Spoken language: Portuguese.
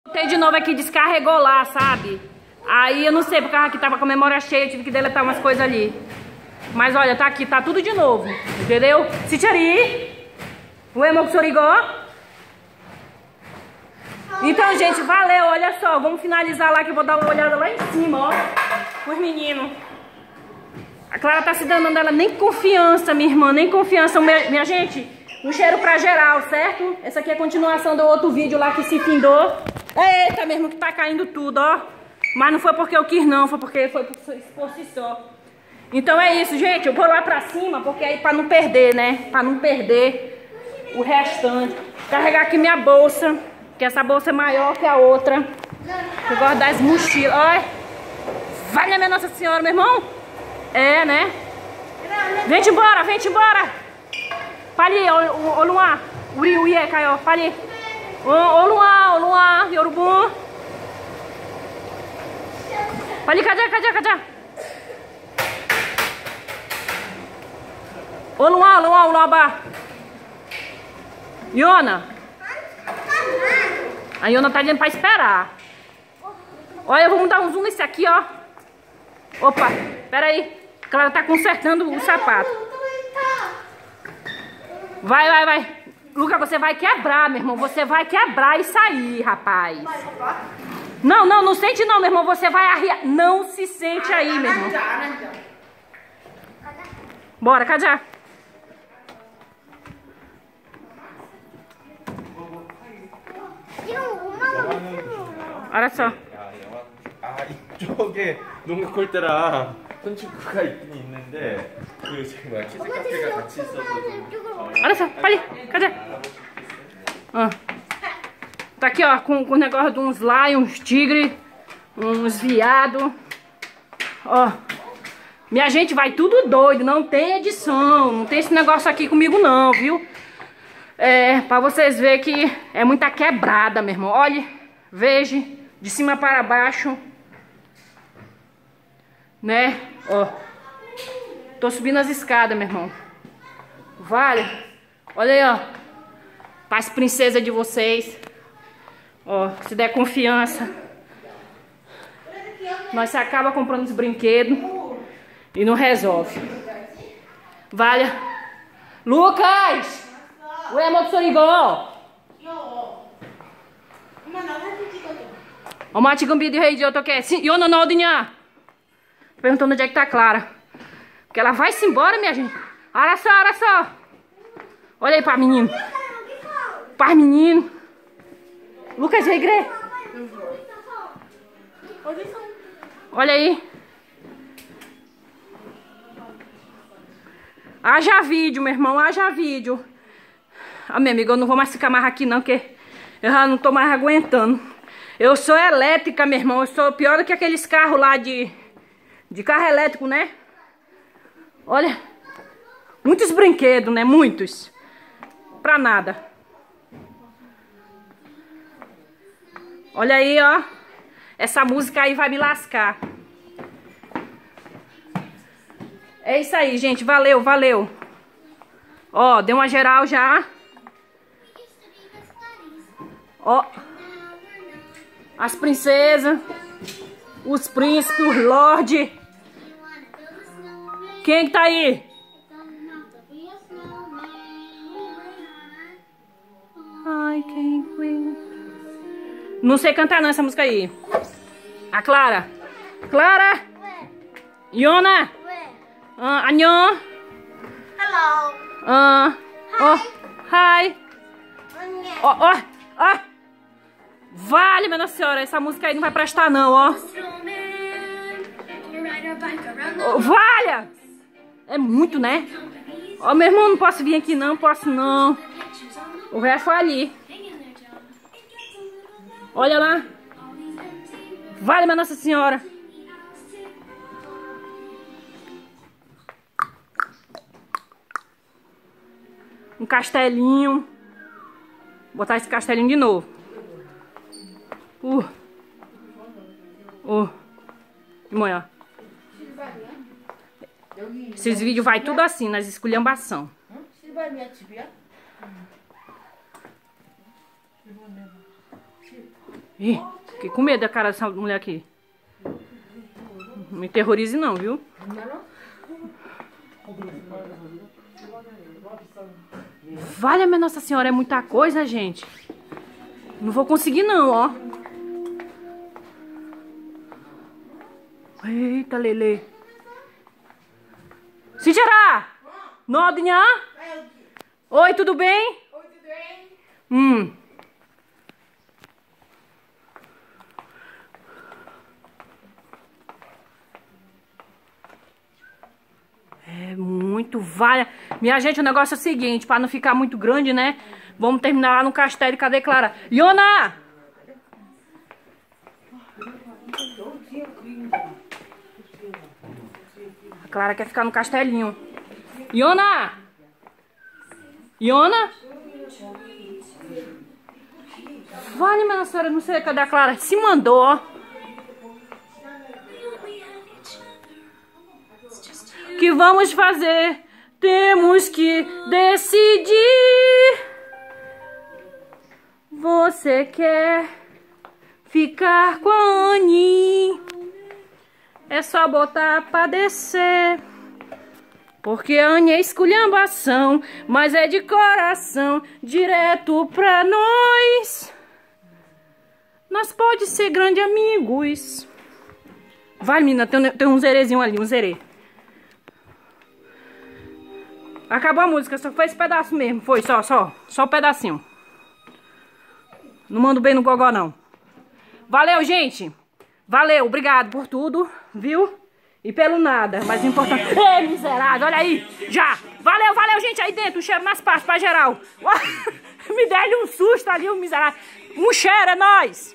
Voltei de novo aqui, descarregou lá, sabe? Aí eu não sei, porque aqui tava com a memória cheia, tive que deletar umas coisas ali. Mas olha, tá aqui, tá tudo de novo, entendeu? Sichari, o Emoksorigó. Então, gente, valeu, olha só, vamos finalizar lá que eu vou dar uma olhada lá em cima, ó, os meninos. A Clara tá se danando, ela nem confiança, minha irmã, nem confiança. Minha gente, um cheiro pra geral, certo? Essa aqui é a continuação do outro vídeo lá que se findou. Eita, mesmo que tá caindo tudo, ó. Mas não foi porque eu quis não, foi porque foi por si só. Então é isso, gente, eu vou lá pra cima, porque aí pra não perder, né? Pra não perder o restante. Carregar aqui minha bolsa, que essa bolsa é maior que a outra. Eu gosto das mochilas, olha. Vai, né, minha Nossa Senhora, meu irmão? É, né? Vem-te embora, vem-te embora. Pali, o Luan. Uri, é, caiu, pali. O Luan, Yorubum. Pali, cadê? O Luan, ba. Iona. A Iona tá dizendo pra esperar. Olha, eu vou mudar um zoom nesse aqui, ó. Opa, pera aí. Ela tá consertando o sapato. Vai. Luca, você vai quebrar, meu irmão. Você vai quebrar isso aí, rapaz. Não sente não, meu irmão. Você vai arriar. Não se sente aí, meu irmão. Bora, cadê? Olha só. 이쪽에 농구 골대랑 손축구가 있긴 있는데 그 정말 키즈 카페가 같이 있어서 Olha só, ali, cadê? Ó. Tá aqui, ó, com o negócio de uns lions, uns tigres, uns viados. Ó. Minha gente, vai tudo doido, não tem edição, não tem esse negócio aqui comigo não, viu? É, pra vocês verem que é muita quebrada, meu irmão. Olha, veja, de cima para baixo. Né? Ó. Tô subindo as escadas, meu irmão. Vale. Olha aí, ó. Paz princesa de vocês. Ó, se der confiança. Nós se acaba comprando os brinquedos e não resolve. Vale. Lucas! O Emoksorigó! Oma 지금 비디오 회의 어떻게? Iona não 어디냐? Perguntando onde é que tá a Clara. Porque ela vai se embora, minha gente. Olha só. Olha aí para menino. Para menino. Lucas, vem, Grê. Olha aí. Haja vídeo, meu irmão. Haja vídeo. Ah, minha amiga, eu não vou mais ficar mais aqui não, porque eu já não tô mais aguentando. Eu sou elétrica, meu irmão. Eu sou pior do que aqueles carros lá de carro elétrico, né? Olha. Muitos brinquedos, né? Muitos. Pra nada. Olha aí, ó. Essa música aí vai me lascar. É isso aí, gente. Valeu. Ó, deu uma geral já. Ó. As princesas. Os príncipes, os lords. Quem que tá aí? Ai, quem? Não sei cantar não essa música aí. A Clara. Clara. Iona. 안녕. Hello. Hi. Ó. Vale, minha Nossa Senhora. Essa música aí não vai prestar não, ó. Valha. É muito, né? Ó, meu irmão, não posso vir aqui não, posso não. O resto foi ali. Olha lá. Vale, minha Nossa Senhora. Um castelinho. Vou botar esse castelinho de novo. Manhã. Esses vídeos vai tudo assim, nas esculhambação. Ih, fiquei com medo da cara dessa mulher aqui. Não me terrorize não, viu? Vale, minha Nossa Senhora, é muita coisa, gente. Não vou conseguir não, ó. Eita, Lele. Cíntia! Nodinha? Oi, tudo bem? Oi, tudo bem? É muito vale. Minha gente, o negócio é o seguinte, para não ficar muito grande, né? Vamos terminar lá no castelo. Cadê Clara? Iona! A Clara quer ficar no castelinho. Iona! Iona? Vale, minha senhora, não sei cadê a Clara. Se mandou, ó. O que vamos fazer? Temos que decidir. Você quer ficar com a Annie? É só botar pra descer. Porque a Annie é esculhambação, mas é de coração, direto pra nós. Nós pode ser grandes amigos. Vai, menina, tem um zerezinho ali, um zerê. Acabou a música, só foi esse pedaço mesmo. Foi, só um pedacinho. Não mando bem no gogó, não. Valeu, gente. Valeu, obrigado por tudo, viu? E pelo nada, mas o importante... Ei, miserável, olha aí, já. Valeu, gente, aí dentro, um cheiro nas partes pra geral. Me deu um susto ali, o miserável. Um cheiro, é nóis.